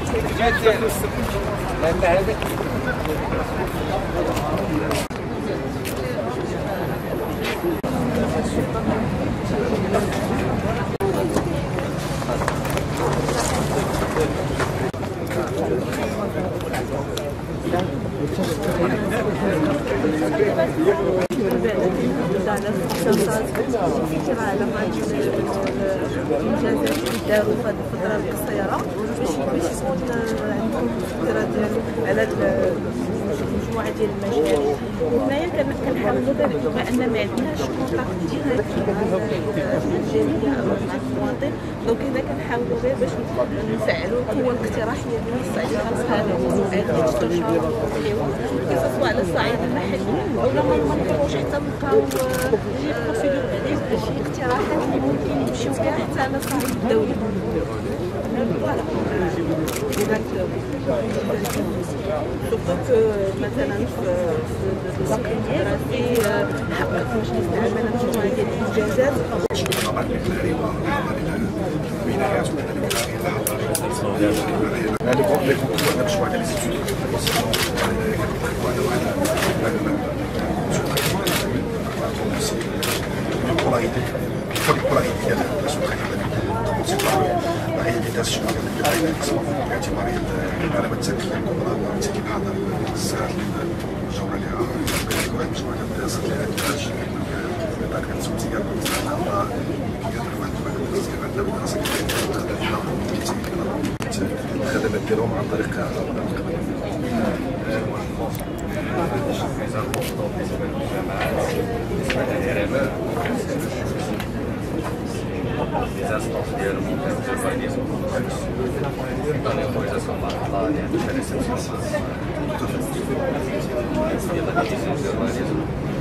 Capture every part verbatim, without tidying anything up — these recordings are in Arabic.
على الانجازات اللي داروا في هذه الفتره القصيره باش باش يكون عندكم فكره ديال على مجموعه ديال المشاريع. وهنايا كنحاولوا بما ان ما عندناش كونتاكت ديريكت مع الجاليه او مع المواطن، دونك هنا كنحاولوا غير باش نفعلوا القوه الاقتراحيه ديال الصعيد الخاص هذا الاستشاره والحوار سواء على الصعيد المحلي ولا ما نقدروش حتى نلقاو شي اقتراحات اللي ممكن يمشيو بها حتى على الصعيد الدولي. سورتو مثلا في الوقت الدراسي حقق مجلس العمل مجموعه ديال الانجازات. la réhabilitation باعتباره العلامات التاريخيه الكبرى وبالتالي بحضر الساعه الجوله اللي كتكون واحد مجموعه ديال الدراسات اللي عندها بطاقه التوزيع الخضراء كيديروا واحد الاستفاده من الدراسه الخدمات ديالهم عن طريق les instances dialogues d'urbanisme, dans les autorisations par la réception de la division d'urbanisme,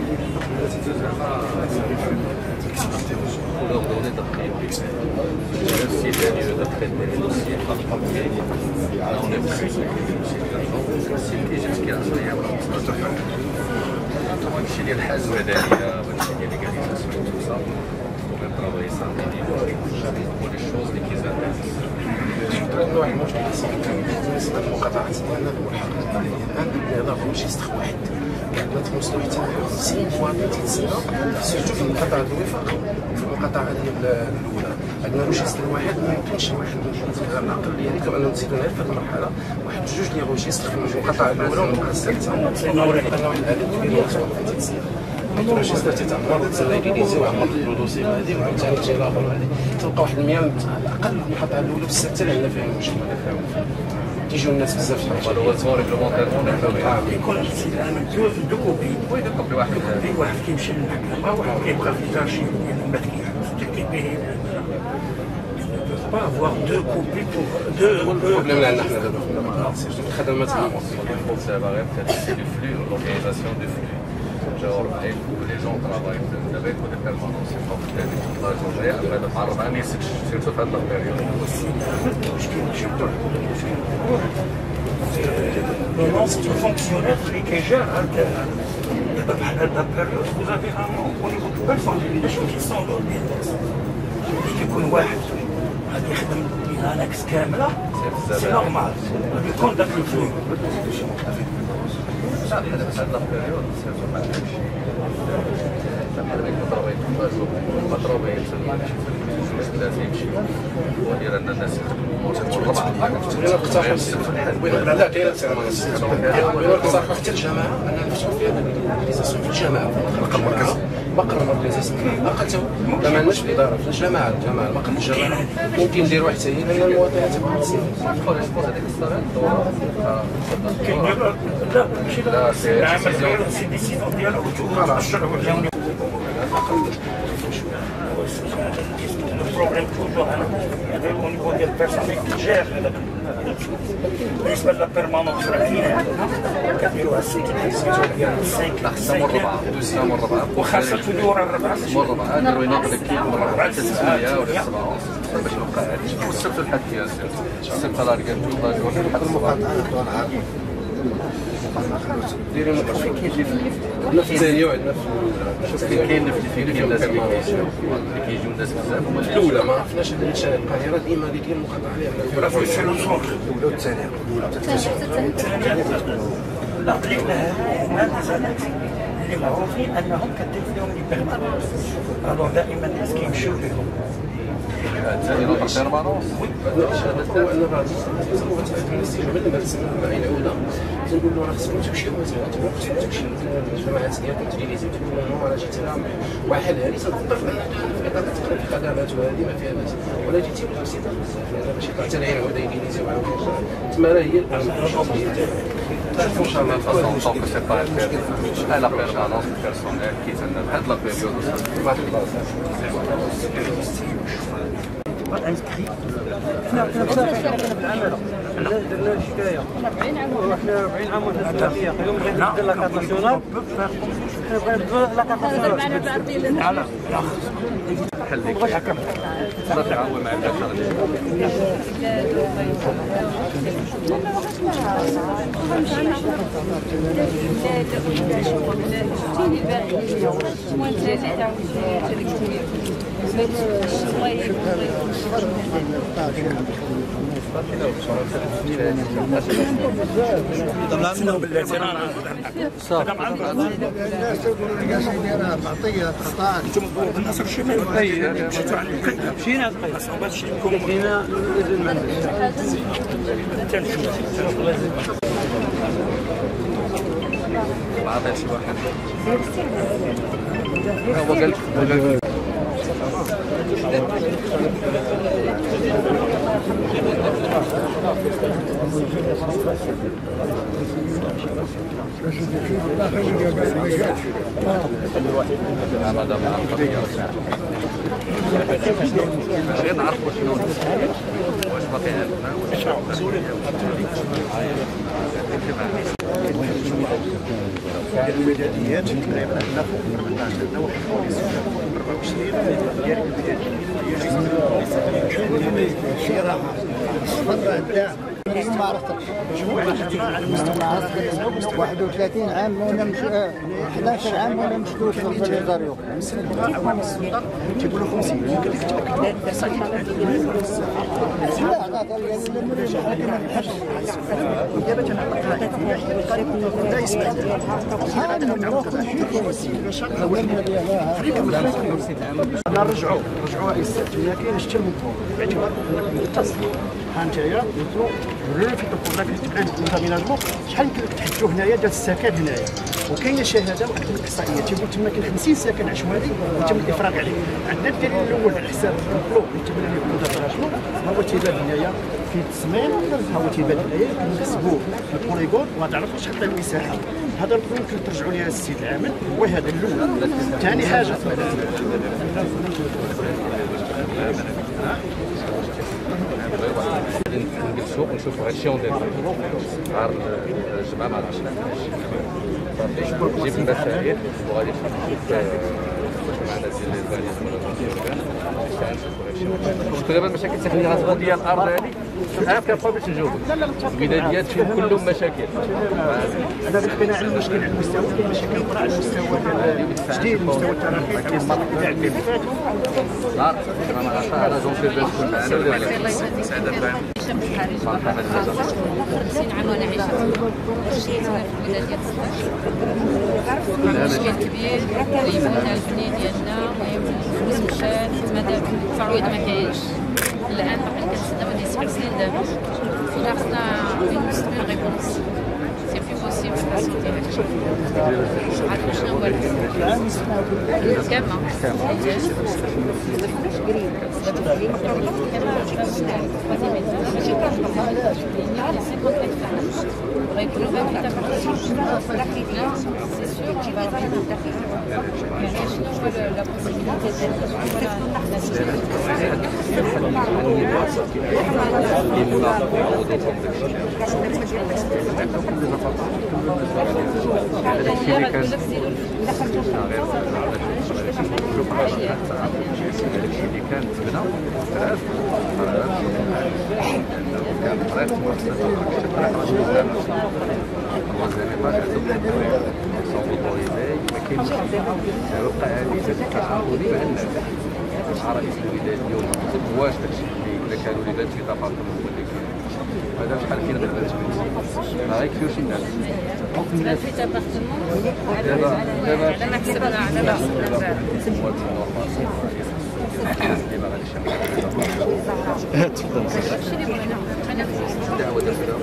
pour leur donner de priorité. Si les lieux de traitement des dossiers par papier, on est plus sur les dossiers d'urgence, si les jusqu'à la soirée, ونمشي ديال الحاجه المدنيه ونمشي ديال ليغاليزاسيون تو سا بوغ ترافاي سا هو لي شوز اللي كيزانتيريس. شفتوا واحد المشكل بالنسبه للمقاطعات ديالنا الملحقه الان النظام ماشي يستخ واحد عندنا توصلوا حتى خمسين مواطن تيتسنى سيرتو في المقاطعه الوفاق في المقاطعه ديال الاولى عندنا روجيستر واحد ما يمكنش واحد غير الاقليه اللي كما نزيدوا غير في هذه المرحله واحد جوج ديال روجيستر في المقاطعه الاولى والمقاطعه الثالثه لانه واحد العدد كبير ديال تيتسنى الروجيستر تيتعمر تساليزي وعمر الدوسي هذه وعاوتاني تجي الاخر هذه تلقى واحد المية على الاقل المقاطعه الاولى في السته اللي عندنا فيها المشكل تيجيو الناس بزاف تحت مالوغوزمون ريغلومونتيرمون يكون السيد العام دو كوبي وي دو كوبي واحد واحد كيمشي للمحكمه واحد كيبقى في الجارشي ما كيحبش pas avoir deux copies pour deux problèmes là نحن دابا الخدمات c'est du flux l'organisation du flux genre il faut que les gens travaillent avec des permanences c'est pas toute la journée après de par an mais c'est surtout في هذه البيريود المشكل ماشي le nom c'est un fonctionnaire qui gère دابا بحال هاد البيريود vous avez un nom au niveau de personnalisation qui sont كيكون واحد غادي يخدم بلانكس كامله سي نورمال غادي يكون داك الفلو بحال هاد البيريود سيرتو بحال هادشي بحال هاد الضربات الضربات جوج ثلاثه يمشي ودير ان الناس يخدموا اربعه لا لا كاينه صراحه حتى الجماعه انا نفتحوا فيها ليزاسيون في الجماعه مقر مركز مقر المركز اقل ما عندناش في الاداره في الجماعه الجماعه مقر الجماعه ممكن نديروا حتى هي لان المواطنات تبقى تدخل يسقط هذيك الصلاه الدوره لا ماشي لا سي ديسيزيون ديالو البروبليم توجور هذا au niveau ديال البيرسونيل كي جير هذاك بالنسبه للبيرمانونس راه كاينه كديروها السيكل ديال السيكل مربعه دوزيام مربعه وخاصه الدوره الربعه مربعه ديروا يناقض كيف مربعه تسميه ولا سبعه باش يبقى هادشي والسبت الحد ديال السبت لا رجال لا جورني بحال المقاطعه ديري نقص فين كاين اللي في الثانيه وعندنا في شوف فين كاين في كاين الناس اللي كيجيو الناس بزاف هما الاولى ما عرفناش هذا الشارع القاهره ديما اللي كاين مقاطعه عليها في الفيلم الاولى والثانيه لا لقينا هذه اللي معروفين انهم كدير فيهم لي بيرمانونس دائما الناس كيمشيو لهم الثاني نوع بيرمانونس هو ان راه الاستجابه لما تسمع معي العوده تنقول له راه خصكم تمشيو مثلا خصكم تمشيو للجماعات ديالكم تجيليزيو تكونوا لهم على شي تنام واحد هذه تنفكر في ان في اطار الخدمات وهذه ما فيها باس ولا جيتي بسيطه بزاف لان ماشي طلعت انا عوده يجيليزيو على تما راه هي ان شاء الله فاصون طونك سي با à la permanence personnelle qui est en train de la période انسكري حنا حنا بصافي بالعمل حنا درنا شكايه وحنا أربعين عام وثلاث دقائق يوم غادي ندير لاكارت ناسيونال حنا بغينا ندير لاكارت ناسيونال على خليك لا تعاون مع البشر طلعنا بالاعتراض صافي الناس تقولوا لي يا سيدي راه معطيه قطاع انتم الناس الشمال مشيتوا على القيد مشينا على القيد صعوبات شيكم مشينا نزل المنزل حتى نشوف ما عطيت شي واحد هو قال لك هذا مع القضيه غير نعرفوا شنو واش باقي عندنا الميدانيات تقريبا عندنا فوق من أربعطاش عندنا واحد أربعة وعشرين ديال الميدانيات شي راحه الصفر تاع ما عرفتش واحد وثلاثين عام وانا مش احد عشر عام وانا مشكوك في الزاريو عوام السلطه تيقولوا خمسين يمكن لك تاكد لا لا دابا تنعطيك لا يسمع نرجعوا نرجعوا السبت ما كاينش حتى المنظور باعتبار متصل ها نتايا قولوا لنا في الدكتور كتبان الكونتاميناجمون شحال يمكن لك تحجوا هنايا ديال السكن هنايا وكاينه شهاده واحد من الاحصائيه تيقول تما كاين خمسين ساكن عشوائي وتم الافراج عليه. عندنا الدليل الاول على حساب البلو اللي تبان ليه الكونتاميناجمون هو تيبان هنايا في التصميم هو تيبان هنايا كنحسبوه في البوليغون وغتعرفوا شحال المساحه. هذا البلو يمكن ترجعوا ليه السيد العامل وهذا الاول. ثاني حاجه نجلسوا ونشوفوا هادشي ونديروا نهار الجمعه مع العشرة صافي جيب المسائل وغادي نشوف معنا ديال الفاليزم تقريبا المشاكل التقنيه الغاز ديال الارض هذه الان كنبقاو باش نجاوبوا البلديات فيهم كلهم مشاكل. هذا بقينا على المشكل على المستوى كاين مشاكل اخرى على المستوى الجديد المستوى التراخيص كاين المناطق تاع اللي فاتوا لا انا ما عرفتش انا زون سيرفيس كل معنا ولا لا سعاده فاهم خمسين عام وانا عايشه مشيت في البلاد ديال ستة عشر مشكل كبير ويبغينا البني ديالنا المهم الفلوس مشات مادام التعويض ما كاينش الان باقي كنتسناو هاد سبع سنين دابا ولا خصنا نستناو ريبونس سي بلو بوسيبل نسوتي هادشي عارفه شنو هو الحكامه شوف الرجل الشيء اللي كان تبنى ثلاث كان طريق مؤسسة الطريق ما كاينش وقع هذه تتكون بان العربي الوداد اليوم واش داكشي اللي كانوا ولاد في طبقه هذا شحال كاين غير ما غيكفيوش الناس ثلاث في ابارتمون على ما حسبنا على ما حسبنا تفضل داكشي اللي بغينا انا دعوه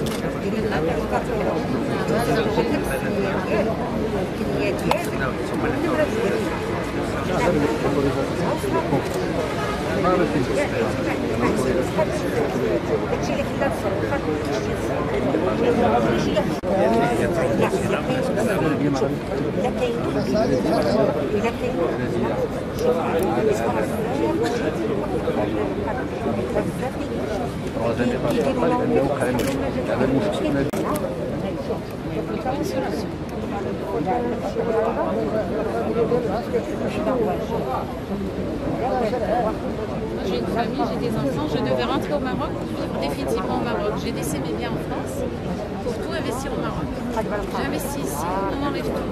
J'ai une famille, j'ai des enfants, je devais rentrer au Maroc, vivre définitivement au Maroc. J'ai laissé mes biens en France pour tout investir au Maroc. J'ai investi ici, on enlève tout.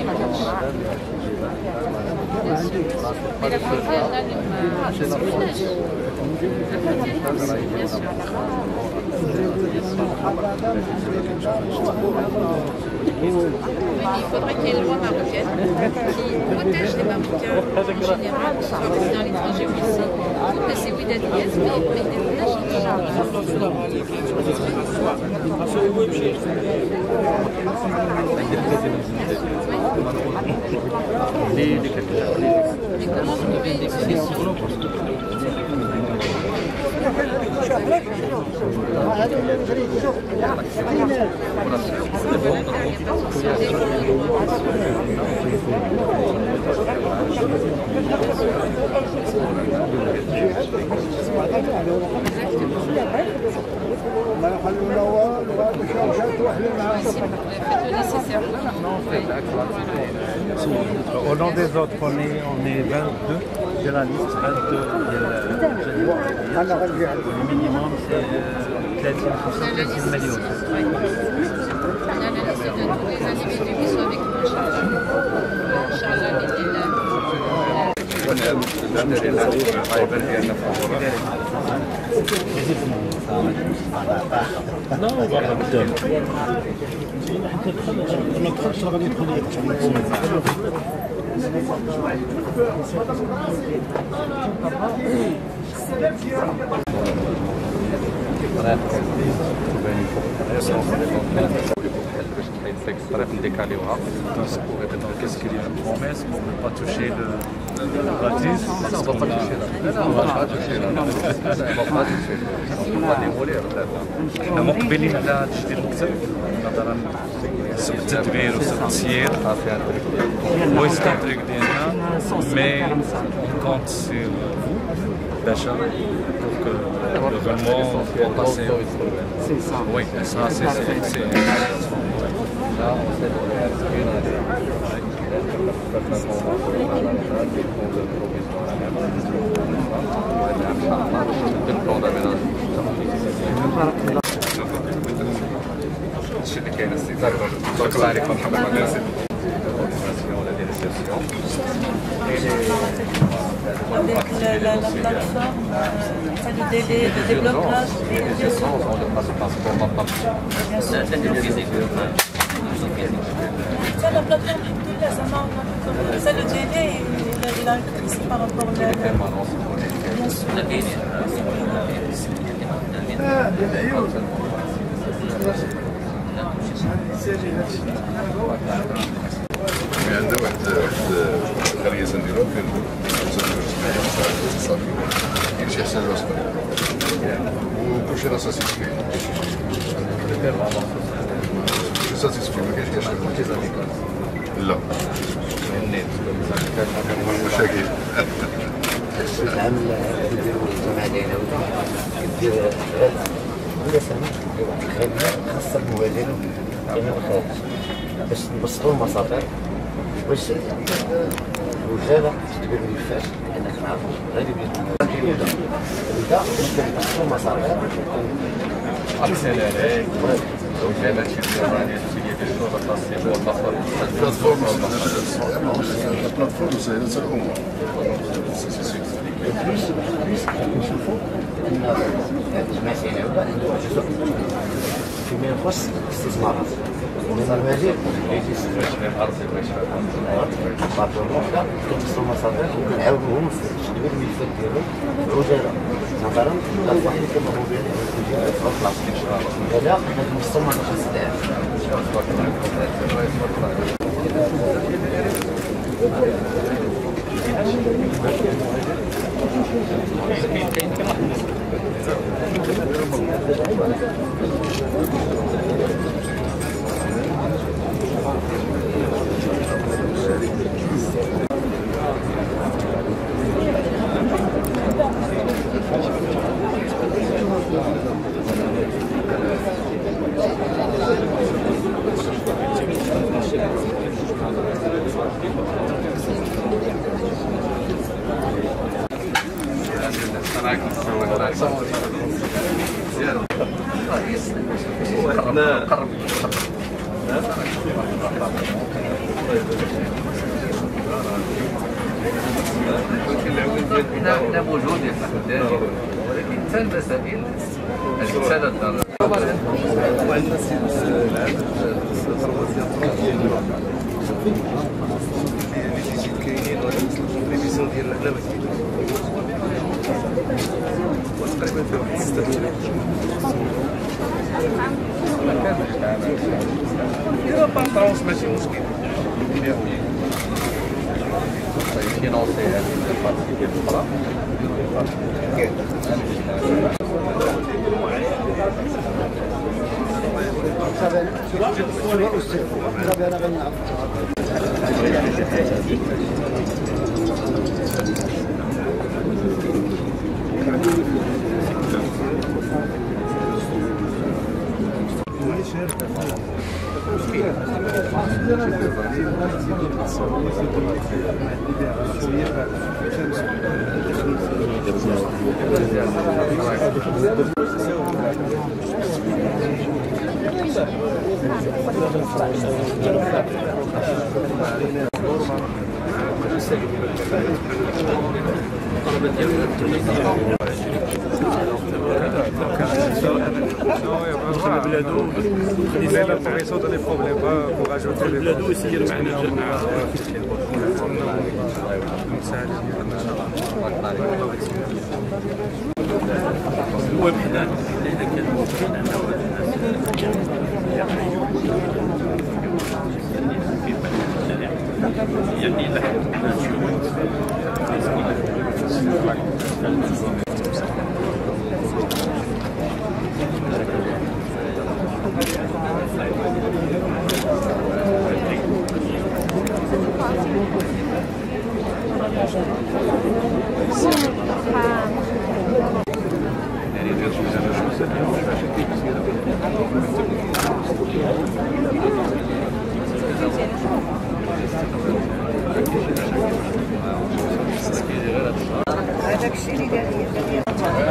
Mais la frontière là ne m'a... Je suis ménage. La frontière est aussi, bien sûr. Oui, mais il faudrait qu'il y ait une loi marocaine qui protège les Marocains en général, que ce soit résidents à l'étranger ou ici, pour que ces Ouidadiennes, mais des ménages mais comment trouver une solution? Au nom des autres, on est, on est vingt-deux de la liste, vingt-deux. Le minimum, c'est ثلاثين مليون. On a la liste de tous les individus qui sont avec nous en charge. Inch'Allah, l'idée Non, on va pas الطريق نديكاليوها Qu'est-ce qu'il y a une promesse pour ne pas toucher le, le bâtisse? Non, on va pas toucher là. Non, on va pas toucher là. On va pas toucher là. On va démolir là. احنا مقبلين على تجديد المكتب نظرا لسوء التدبير وسوء التسيير ويسكن الطريق ديالنا مي كونت سير باشا pour que le gouvernement soit passé. Oui, ça c'est c'est Là, on sait qu'on est inscrit dans le plan d'aménagement. الشيء اللي كاين استئذان بارك الله عليكم مرحبا بك avec la, la, la plateforme, euh, le délai de déblocage des bien sûr. Ça, la plateforme, ça m'a ça le délai, il a increasé par rapport à la... Bien عندنا واحد واحد الخليه سنديروها فين الاقتصادي كاين شي حسن وصفه وكلشي راه ساسيسفي كلشي ساسيسفي ما كاينش كاش لا مشاكل العام اللي كيديروا الجماعه ديالنا كدير ولا سنه خاصه المبادر من الخارج باش نبسطوا المصادر باش الوجاله تدير لي الفاش لانك معرفش غير بيدنا انت ممكن تحصل مصاريف اكسلري وجاله شي ديال السيدي الشغل الخاص بالبلاطفورم البلاتفورم سهلت الامور. بلوس بلوس كنشوفوا ان الجمعيات العودة عندهم جزء فيما يخص الاستثمارات. المهاجر يجي يستثمر في الارض باتور وحده كتوصلوا مصادر وكنعاونوهم في تدوير الملفات ديالهم بعجاله نظرا للظروف اللي كنمروا بها في البلاصه. لهذا حنا كنوصلوا مع الاستدعاء. حنا موجود ولكن حتى المسائل الرساله الدار وعندنا كاينين ليميسيون ديال الاعلام وتقريبا فيها واحد ستة ديرها بانطونس ماشي مشكل فينونسي هذه البارتي ديال الأخرى. البلاد ويسير معنا جماعه هو بحنا اذا كان ممكن ان يعني هذاك الشيء اللي قال لي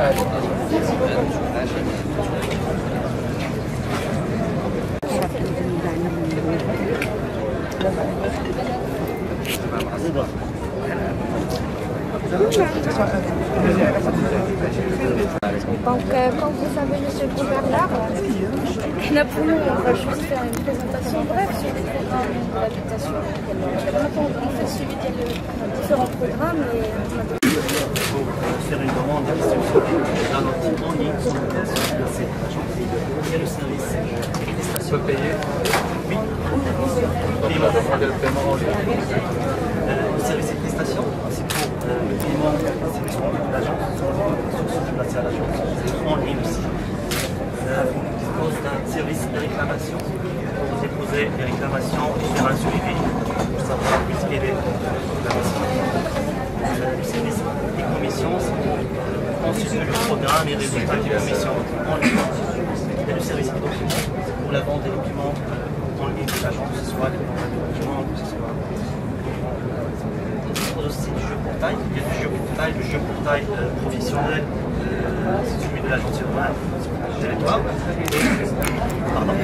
Donc, euh, comme vous savez, monsieur le gouverneur, pour nous, on va juste faire une présentation brève sur les programmes d'habitation. On fait suivi de différents programmes. Et... faire une demande à l'institution en ligne sur le site de cette agence et le service des stations payées. Oui. Et le paiement en ligne. Le service des prestations, c'est pour le paiement de l'agence, sur place à l'agence, en ligne aussi. On dispose d'un service de réclamation pour déposer des réclamations et faire un suivi pour savoir où est-ce qu'elle est la mission. Le service des commissions, ensuite le programme et les résultats des commissions en ligne. Et le service des documents pour la vente des documents en ligne de l'agence, que ce soit les documents, que ce soit C'est du jeu pour taille, il y a du jeu pour taille, le jeu pour taille euh, professionnel, euh, c'est celui de l'agence urbaine du territoire. Et, pardon.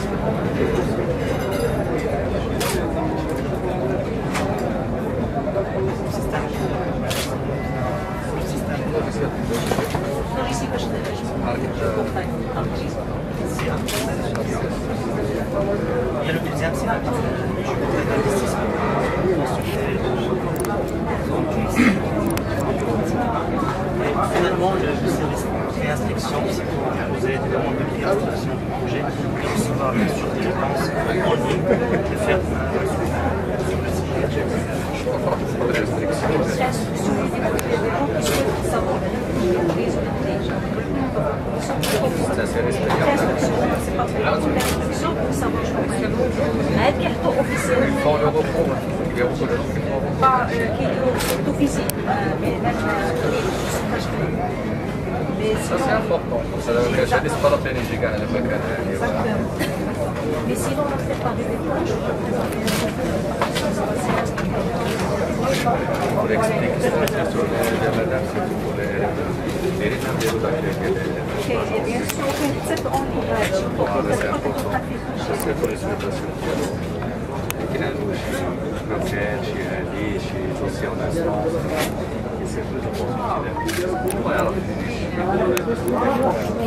Il y a le deuxième, c'est la partie du jeu pour taille d'investissement. Finalement, le service réinstruction, c'est pour proposer des demandes de réinstruction du projet et recevoir bien sûr des réponses en ligne, de faire sur le site. Ça c'est important, ça ne laisse pas la peine de gagner le bac. Mais sinon, on ne fait pas des dépenses. On explique sur les madame, pour les régimes de Bien sûr, c'est en ligne. C'est important. C'est pour les situations. كانوا شي مكان شي هادي شي دوسيوناسيون كيصير في البوست الله يعرف